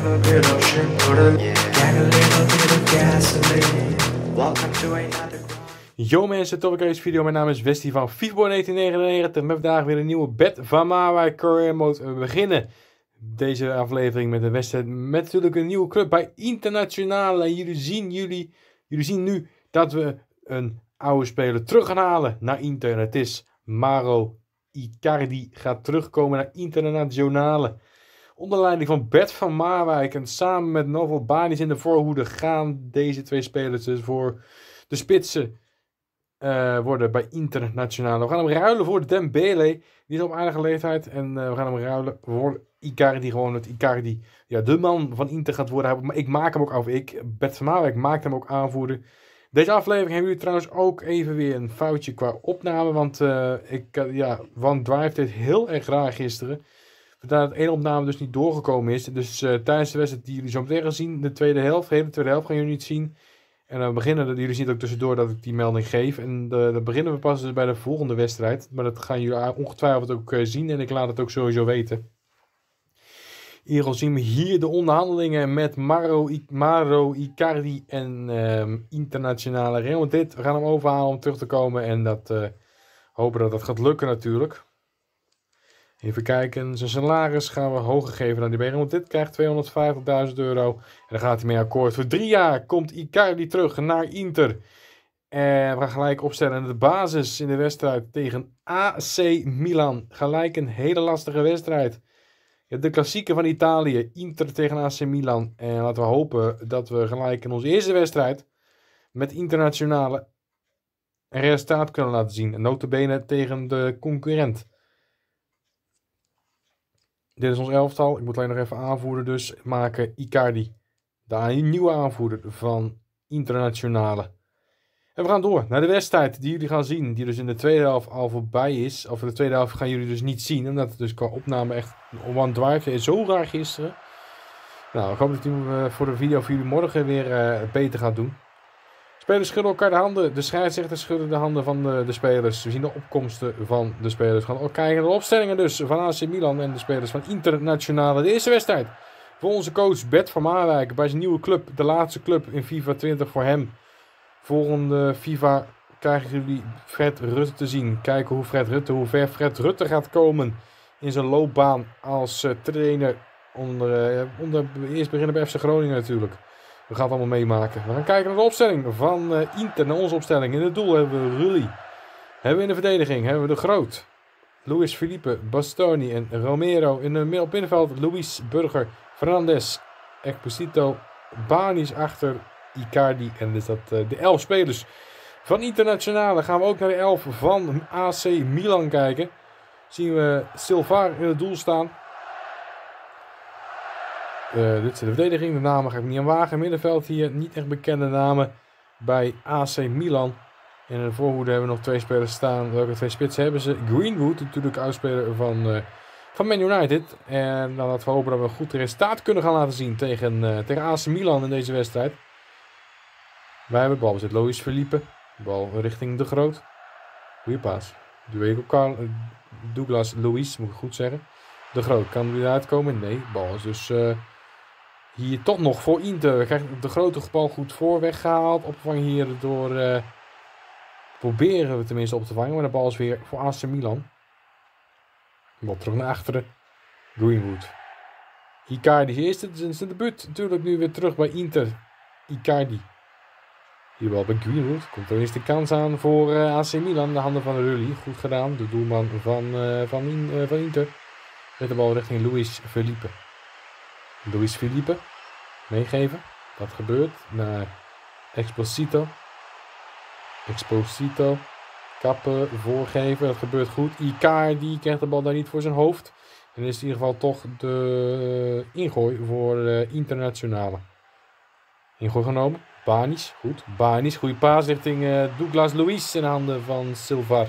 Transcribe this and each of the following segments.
a bit of shit, put a get a little bit of gasoline. Welcome to another. Yo mensen, tot bij deze video. Mijn naam is Westie van FIFA 1999. Met vandaag weer een nieuwe Bet van Marwijk Career Mode. We beginnen deze aflevering met een wedstrijd met natuurlijk een nieuwe club bij Internationale. En jullie zien nu dat we een oude speler terug gaan halen naar Inter. Het is Mauro Icardi gaat terugkomen naar Internationale. Onder leiding van Bert van Marwijk en samen met Novel Banis in de voorhoede gaan deze twee spelers dus voor de spitsen worden bij Internationale. We gaan hem ruilen voor Dembele. Die is op aardige leeftijd. En we gaan hem ruilen voor Icardi. Gewoon dat Icardi de man van Inter gaat worden. Maar ik maak hem ook af. Bert van Marwijk maakt hem ook aanvoerder. Deze aflevering hebben jullie trouwens ook even weer een foutje qua opname. Want OneDrive deed heel erg raar gisteren. Vandaar dat één opname dus niet doorgekomen is. Dus tijdens de wedstrijd die jullie zo meteen gaan zien. De hele tweede helft gaan jullie niet zien. En dan beginnen jullie zien ook tussendoor dat ik die melding geef. En dan beginnen we pas dus bij de volgende wedstrijd. Maar dat gaan jullie ongetwijfeld ook zien. En ik laat het ook sowieso weten. Hier zien we hier de onderhandelingen met Mauro Icardi en Internationale Real Madrid. We gaan hem overhalen om terug te komen. En hopen dat dat gaat lukken natuurlijk. Even kijken, zijn salaris gaan we hoger geven dan die bij Real Madrid krijgt. €250.000. En dan gaat hij mee akkoord. Voor 3 jaar komt Icardi terug naar Inter. En we gaan gelijk opstellen de basis in de wedstrijd tegen AC Milan. Gelijk een hele lastige wedstrijd. Ja, de klassieker van Italië. Inter tegen AC Milan. En laten we hopen dat we gelijk in onze eerste wedstrijd met Internationale een resultaat kunnen laten zien. En nota bene tegen de concurrent. Dit is ons elftal. Ik moet alleen nog even aanvoerder dus maken. Icardi. De nieuwe aanvoerder van Internationale. En we gaan door naar de wedstrijd die jullie gaan zien. Die dus in de tweede helft al voorbij is. Of de tweede helft gaan jullie dus niet zien. Omdat het dus qua opname echt OneDrive is zo raar gisteren. Nou, ik hoop dat hij voor de video voor jullie morgen weer beter gaat doen. Spelers schudden elkaar de handen. De scheidsrechters schudden de handen van de spelers. We zien de opkomsten van de spelers. We gaan ook kijken naar de opstellingen dus van AC Milan en de spelers van Internationale. De eerste wedstrijd voor onze coach Bert van Marwijk bij zijn nieuwe club. De laatste club in FIFA 20 voor hem. Volgende FIFA krijgen jullie Fred Rutte te zien. Kijken hoe ver Fred Rutte gaat komen in zijn loopbaan als trainer. Eerst beginnen bij FC Groningen natuurlijk. We gaan het allemaal meemaken. We gaan kijken naar de opstelling van Inter. Naar onze opstelling. In het doel hebben we Rulli. Hebben we in de verdediging hebben we de Groot. Luis Felipe, Bastoni en Romero. In het middenveld Luis Burger, Fernandes, Esposito, Banis achter Icardi. En dus dat de 11 spelers van Internationale. Gaan we ook naar de 11 van AC Milan kijken. Zien we Silva in het doel staan. Dit is de verdediging. De namen ga ik niet aan wagen. Middenveld hier niet echt bekende namen bij AC Milan. En in de voorhoede hebben we nog 2 spelers staan. Welke 2 spitsen hebben ze? Greenwood, natuurlijk uitspeler van Man United. En dan laten we hopen dat we een goed resultaat kunnen gaan laten zien tegen AC Milan in deze wedstrijd. Wij hebben de bal bezit. Luis Felipe. Bal richting de Groot. Goeie paas. Douglas Luiz, moet ik goed zeggen. De Groot, kan er weer uitkomen? Nee, de bal is dus hier toch nog voor Inter. We krijgen de grote bal goed voor weggehaald. Opvangen hier door... proberen we tenminste op te vangen. Maar de bal is weer voor AC Milan. De bal terug naar achteren. Greenwood. Icardi is zijn debuut. Natuurlijk nu weer terug bij Inter. Icardi. Hier wel bij Greenwood. Komt er eens de kans aan voor AC Milan. De handen van Rulli. Goed gedaan. De doelman van Inter. Met de bal richting Luis Felipe. Luis Felipe. Meegeven. Wat gebeurt? Naar Esposito. Esposito. Kappen. Voorgeven. Dat gebeurt goed. Icardi krijgt de bal daar niet voor zijn hoofd. En is in ieder geval toch de ingooi voor Internationale. Ingooi genomen. Banis. Goed. Banis. Goede paas richting Douglas Luiz in de handen van Silva.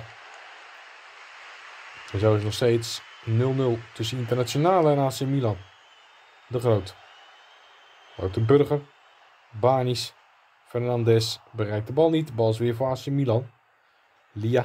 En zo is het nog steeds 0-0 tussen Internationale en AC Milan. De Groot. Ook de Burger. Banis. Fernandes bereikt de bal niet. De bal is weer voor AC Milan. Lia.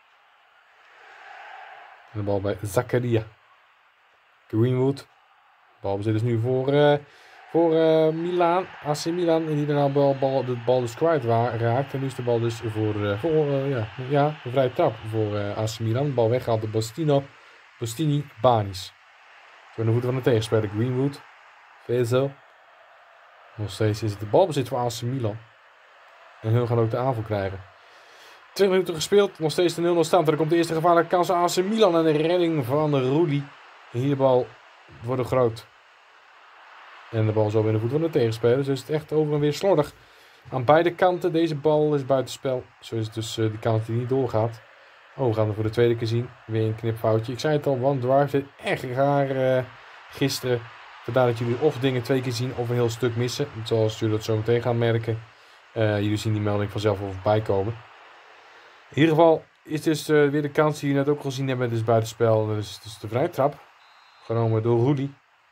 En de bal bij Zakaria. Greenwood. Balbezit is nu voor voor Milan. AC Milan. En die daarna de bal dus kwijt raakt. En nu is de bal dus voor een vrije trap voor AC Milan. De bal weggehaald door Bastini, Banis. Zo in de voeten van de tegenspeler. Greenwood. Vezel. Nog steeds is het de balbezit voor AC Milan. En hun gaan ook de aanval krijgen. 20 minuten gespeeld. Nog steeds de 0-0 stand. Er komt de eerste gevaarlijke kans aan AC Milan. En de redding van Rulli. En hier de bal wordt groot. En de bal zo in de voet van de tegenspeler. Dus het is echt over en weer slordig. Aan beide kanten. Deze bal is buitenspel. Zo is het dus de kant die niet doorgaat. Oh, we gaan er voor de tweede keer zien. Weer een knipfoutje. Ik zei het al, One Drive zit echt raar gisteren. Vandaar dat jullie of dingen 2 keer zien of een heel stuk missen. Zoals jullie dat zo meteen gaan merken. Jullie zien die melding vanzelf al voorbij komen. In ieder geval is dus weer de kans die jullie net ook gezien hebben. Dus buitenspel. Dus de vrije trap. Genomen door Rulli.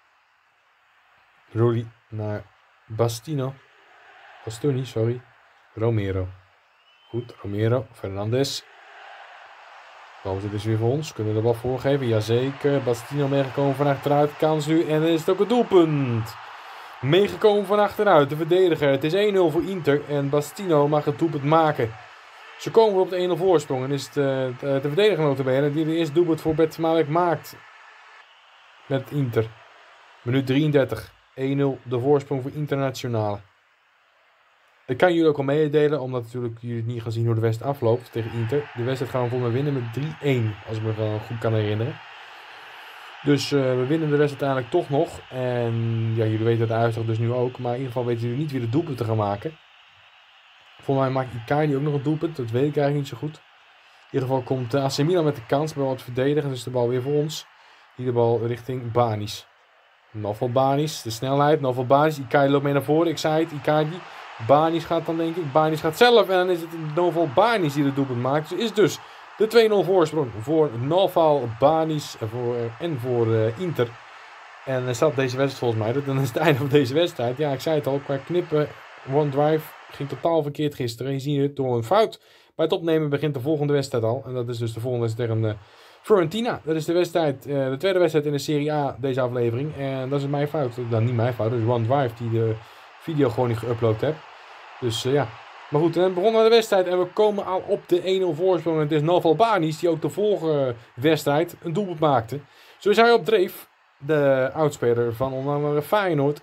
Rulli naar Bastoni, sorry. Romero. Goed, Romero. Fernandes. Dan zit dus weer voor ons. Kunnen we de bal voorgeven? Jazeker. Bastino meegekomen van achteruit. Kans nu. En dan is het ook een doelpunt. Meegekomen van achteruit. De verdediger. Het is 1-0 voor Inter. En Bastino mag het doelpunt maken. Ze komen op de 1-0 voorsprong. En is het de verdediger notabene die de eerste doelpunt voor Bert Smalek maakt. Met Inter. Minuut 33. 1-0 de voorsprong voor Internationale. Ik kan jullie ook al meedelen, omdat natuurlijk jullie het niet gaan zien hoe de wedstrijd afloopt tegen Inter. De wedstrijd gaan we volgens mij winnen met 3-1, als ik me wel goed kan herinneren. Dus we winnen de wedstrijd uiteindelijk toch nog. En ja, jullie weten het uitslag dus nu ook. Maar in ieder geval weten jullie niet wie de doelpunt te gaan maken. Volgens mij maakt Icardi ook nog een doelpunt, dat weet ik eigenlijk niet zo goed. In ieder geval komt AC Milan met de kans bij wat verdedigen, dus de bal weer voor ons. Hier de bal richting Banis. Novel Banis, de snelheid, Novel Banis. Icardi loopt mee naar voren, ik zei het, Icardi. Banis gaat dan denk ik, Banis gaat zelf en dan is het Novel Banis die de doelpunt maakt. Dus is dus de 2-0 voorsprong voor Novel Banis en voor Inter. En dan staat deze wedstrijd volgens mij, dan is het einde van deze wedstrijd. Ja, ik zei het al, qua knippen, One Drive ging totaal verkeerd gisteren. Je ziet het door een fout. Bij het opnemen begint de volgende wedstrijd al. En dat is dus de volgende wedstrijd tegen Fiorentina. Dat is de wedstrijd, de tweede wedstrijd in de Serie A, deze aflevering. En dat is mijn fout. Dan niet mijn fout, dat is One Drive die de video gewoon niet geüpload heeft. Dus ja. Maar goed, dan begonnen we de wedstrijd en we komen al op de 1-0 voorsprong. En het is Novel Banis die ook de vorige wedstrijd een doelpunt maakte. Zo is hij op dreef. De oudspeler van onder andere Feyenoord.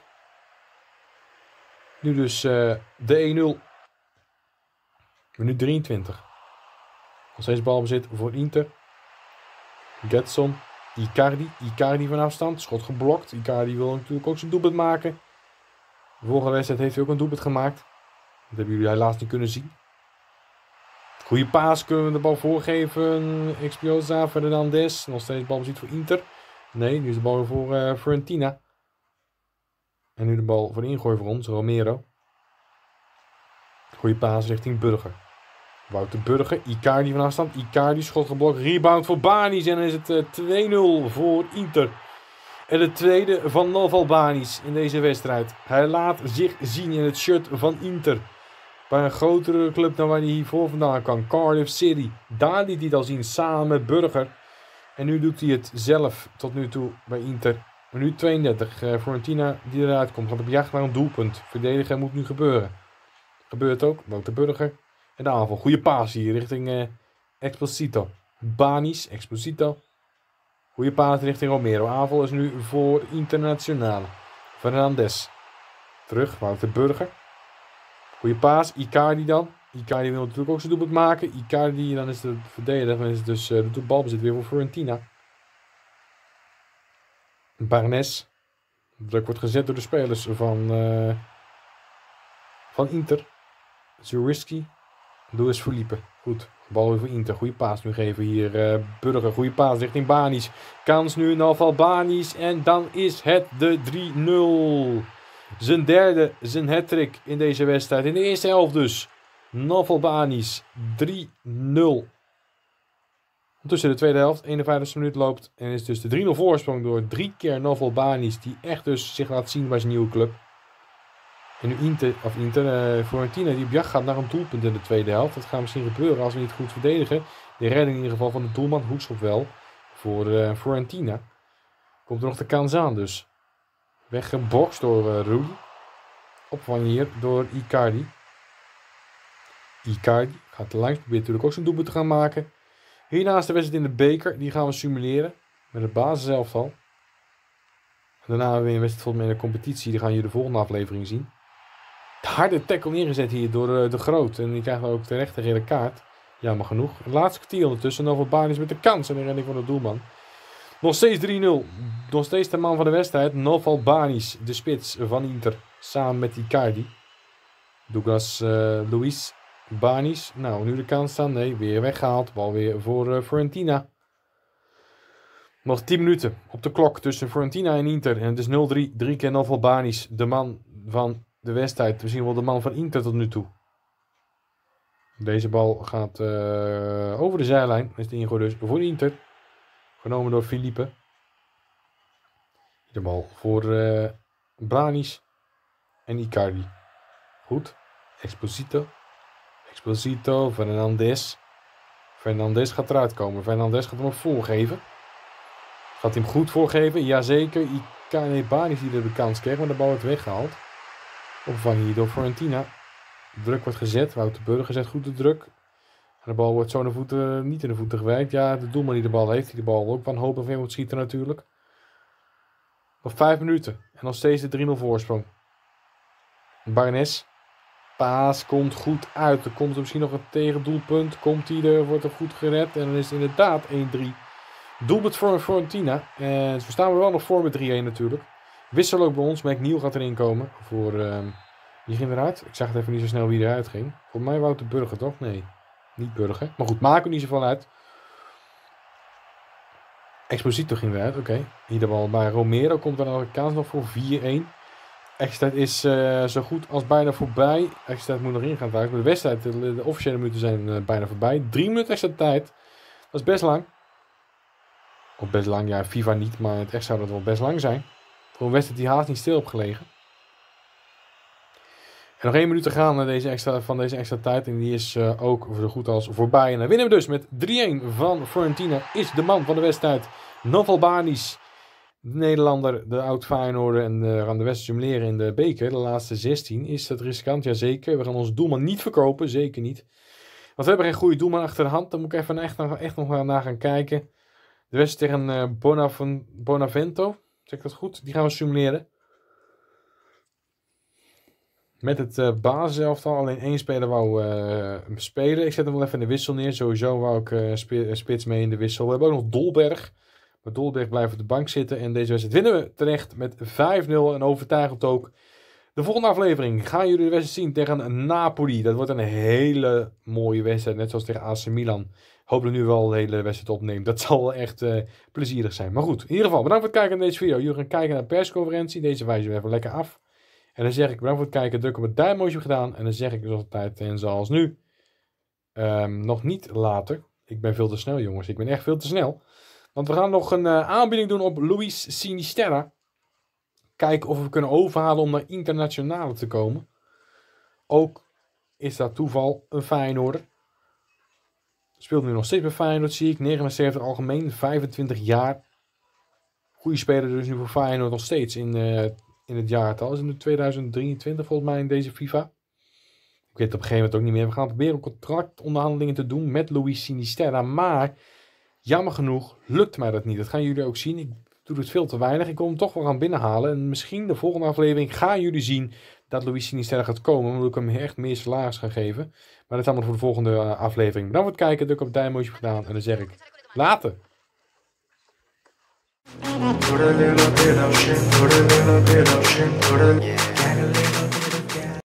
Nu dus de 1-0. Minuut 23. Nog steeds balbezit voor Inter. Getson. Icardi van afstand. Schot geblokt. Icardi wil natuurlijk ook zijn doelpunt maken. De vorige wedstrijd heeft hij ook een doelpunt gemaakt. Dat hebben jullie helaas niet kunnen zien. Goeie paas, kunnen we de bal voorgeven. Expiosa, Fernandes. Nog steeds balbezit voor Inter. Nee, nu is de bal voor Fiorentina. En nu de bal voor de ingooi voor ons, Romero. Goeie paas richting Burger. Wouter Burger, Icardi van afstand. Icardi, schot geblokt, rebound voor Banis. En dan is het 2-0 voor Inter. En de tweede van Novel Banis in deze wedstrijd. Hij laat zich zien in het shirt van Inter. Bij een grotere club dan waar hij hiervoor vandaan kan. Cardiff City. Daar liet hij het al zien samen met Burger. En nu doet hij het zelf tot nu toe bij Inter. Minuut 32. Fiorentina die eruit komt. Gaat op jacht naar een doelpunt. Verdedigen moet nu gebeuren. Gebeurt ook. Wouter Burger. En de aanval. Goede paas hier richting Exposito. Banis. Exposito. Goeie paas richting Romero. Aanval is nu voor Internationale. Fernandes. Terug. Wouter Burger. Goeie paas. Icardi dan. Icardi wil natuurlijk ook zijn doelpunt maken. Icardi, dan is de verdediger. Dan is het dus de balbezit weer voor Fiorentina. Barnes. Druk wordt gezet door de spelers van Inter. Zuriski. Luis Felipe. Goed. Bal weer voor Inter. Goeie paas nu geven hier. Burger. Goeie paas richting Banis. Kans nu Novel Banis. En dan is het de 3-0. Zijn derde. Zijn hattrick in deze wedstrijd. In de eerste helft dus. Novel Banis. 3-0. Ondertussen de tweede helft. 51e minuut loopt. En is dus de 3-0 voorsprong door 3 keer Novel Banis. Die echt dus zich laat zien bij zijn nieuwe club. En nu Fiorentina die op jacht gaat naar een doelpunt in de tweede helft. Dat gaat misschien gebeuren als we niet goed verdedigen. De redding in ieder geval van de doelman Hoekschop wel. Voor Fiorentina. Komt er nog de kans aan dus. Weggebokst door Rudy. Opvang hier door Icardi. Icardi gaat langs. Probeert natuurlijk ook zijn doelpunt te gaan maken. Hiernaast de wedstrijd in de beker. Die gaan we simuleren. Met het basiselftal. Daarna hebben we weer een wedstrijd volgens mij in de competitie. Die gaan jullie de volgende aflevering zien. De harde tackle neergezet hier door de Groot. En die krijgt ook terecht de gele kaart. Jammer genoeg. Het laatste kwartier ondertussen. Noval Barnis met de kans. En de redding van de doelman. Nog steeds 3-0. Nog steeds de man van de wedstrijd. Noval Barnis, de spits van Inter. Samen met Icardi. Douglas Luis Barnis. Nou, nu de kans staan. Nee, weer weggehaald. Bal weer voor Fiorentina. Nog 10 minuten op de klok tussen Fiorentina en Inter. En het is 0-3. 3 keer Noval Barnis. De man van de wedstrijd. Misschien wel de man van Inter tot nu toe. Deze bal gaat over de zijlijn. Is de ingooi dus voor Inter. Genomen door Felipe. De bal voor Barnis en Icardi. Goed. Exposito. Exposito. Fernandes. Fernandes gaat eruit komen. Fernandes gaat hem nog voorgeven. Gaat hij hem goed voorgeven? Jazeker. Icardi Barnis die de kans kreeg, maar de bal wordt weggehaald. Opvang hier door Fiorentina. Druk wordt gezet. Wouter Burger zet goed de druk. En de bal wordt zo naar voeten, niet in de voeten gewerkt. Ja, de doelman die de bal heeft, die de bal ook wanhopig weer moet schieten natuurlijk. Nog 5 minuten. En nog steeds de 3-0 voorsprong. Barnes. Paas komt goed uit. Er komt er misschien nog een tegendoelpunt. Komt hij er, wordt er goed gered. En dan is het inderdaad 1-3. Doelpunt voor Fiorentina. En we staan wel nog voor met 3-1 natuurlijk. Wissel ook bij ons. McNeil gaat erin komen. Voor, wie ging eruit? Ik zag het even niet zo snel wie eruit ging. Voor mij Wouter Burger toch? Nee. Niet Burger. Maar goed, maakt er niet zoveel uit. Exposito ging eruit. Oké. Hier de bal bij Romero. Komt er nog een kans nog voor 4-1. Extra is zo goed als bijna voorbij. Extra moet nog ingaan. Maar de wedstrijd, de officiële minuten zijn bijna voorbij. 3 minuten extra tijd. Dat is best lang. Of best lang, ja, FIFA niet. Maar het echt zou dat wel best lang zijn. Voor een wedstrijd die haast niet stil op gelegen. En nog 1 minuut te gaan van deze extra tijd. En die is ook zo goed als voorbij. En dan winnen we dus met 3-1 van Fiorentina. Is de man van de wedstrijd Noval Barnis. De Nederlander, de oud-Feyenoorder. En we gaan de wedstrijd simuleren in de beker. De laatste 16. Is dat riskant? Jazeker. We gaan onze doelman niet verkopen. Zeker niet. Want we hebben geen goede doelman achter de hand. Daar moet ik even echt nog naar gaan kijken. De wedstrijd tegen Bonavento. Zeg ik dat goed? Die gaan we simuleren. Met het basiselftal. Alleen 1 speler wou spelen. Ik zet hem wel even in de wissel neer. Sowieso wou ik spits mee in de wissel. We hebben ook nog Dolberg. Maar Dolberg blijft op de bank zitten. En deze wedstrijd winnen we terecht met 5-0. En overtuigend ook. De volgende aflevering gaan jullie de wedstrijd zien tegen Napoli. Dat wordt een hele mooie wedstrijd. Net zoals tegen AC Milan. Hopelijk nu wel de hele wedstrijd opneemt. Dat zal wel echt plezierig zijn. Maar goed, in ieder geval bedankt voor het kijken naar deze video. Jullie gaan kijken naar de persconferentie. Deze wijzen we even lekker af. En dan zeg ik bedankt voor het kijken. Druk op het duimpje gedaan. En dan zeg ik dus altijd en zoals nu. Nog niet later. Ik ben veel te snel jongens. Ik ben echt veel te snel. Want we gaan nog een aanbieding doen op Luis Sinisterra. Kijken of we kunnen overhalen om naar internationale te komen. Ook is dat toeval een Feyenoorder. Speelt nu nog steeds bij Feyenoord zie ik. 79 algemeen. 25 jaar. Goede speler dus nu voor Feyenoord nog steeds in het jaartal. Is het nu 2023 volgens mij in deze FIFA. Ik weet het op een gegeven moment ook niet meer. We gaan proberen contractonderhandelingen te doen met Luis Sinisterra. Maar jammer genoeg lukt mij dat niet. Dat gaan jullie ook zien. Ik doe het veel te weinig. Ik wil hem toch wel gaan binnenhalen. En misschien de volgende aflevering gaan jullie zien dat Luis Sinisterra gaat komen. Omdat ik hem echt meer salaris ga geven. Maar dat is allemaal voor de volgende aflevering. Bedankt voor het kijken. Druk op het duimpje gedaan. En dan zeg ik later. Put a little bit of shit, put a little bit of shit, put a